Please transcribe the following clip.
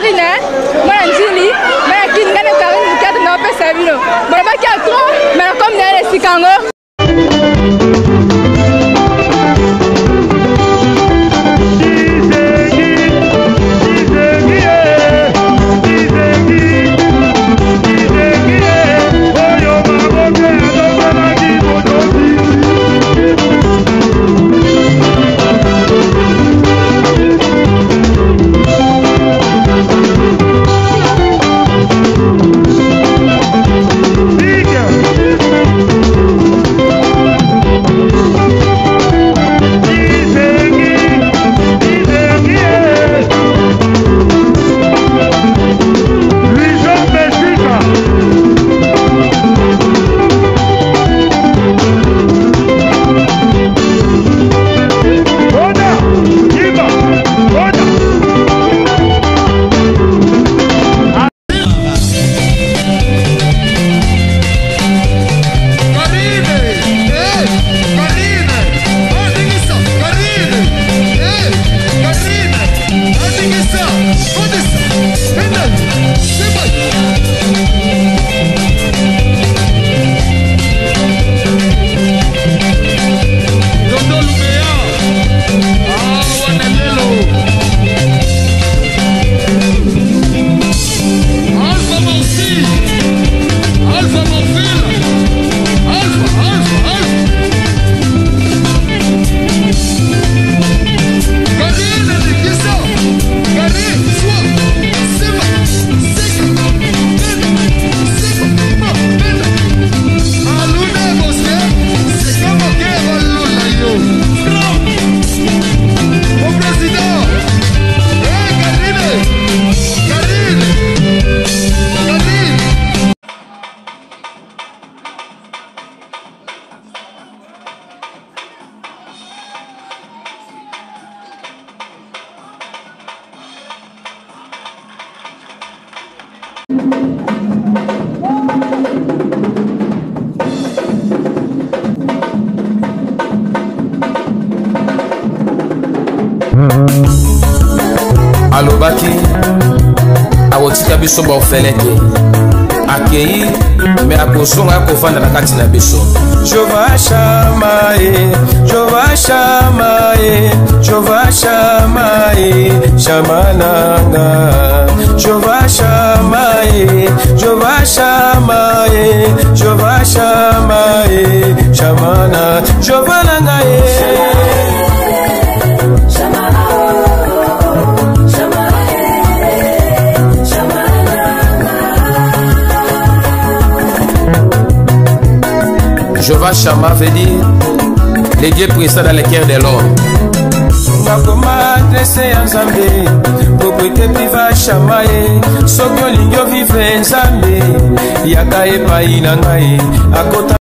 Karine, moi Njili, mais qui n'a pas Karine, qui a donné un peu sa vie. Bon, pas qu'il y a trop, mais comme n'est les Sikango. Alobaki awotika biso ba ofeleke akei me akosonga kofanda na kati na biso Jova Shamae Jova Shamae Jova Shamae Shamananga Jova Shamae Jova Shamae Jova Shamae Shamana Jova Nangae Jova Shama veut dire les dieux présents dans les cœurs de l'homme. Bakoma dressé en Zambé, propriété priva Shamae, Sokyo Lingyo vive en Zambé, Yakae Painangae, Akota.